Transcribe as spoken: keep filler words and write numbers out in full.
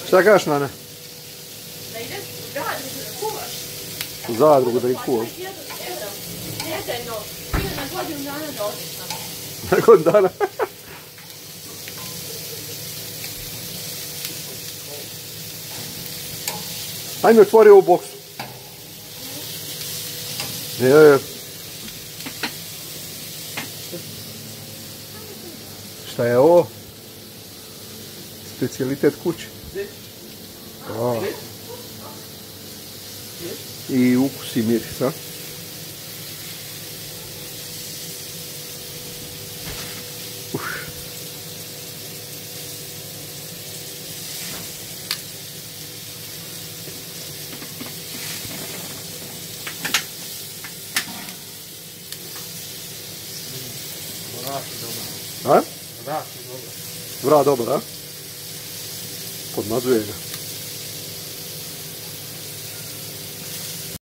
Šta kažeš, Nana? Da ideš u zadrugu da kuvaš. U zadrugu da ih kuvaš? Nedeljno, ili na godinu dana da otišam. Na godinu dana? Ajme, otvori ovu boksu. Je, je. Šta je ovo? Specijalitet kuće. A. I ukus i miris, a? Uf. A? Vrat dobar, a? Podmazuje ga.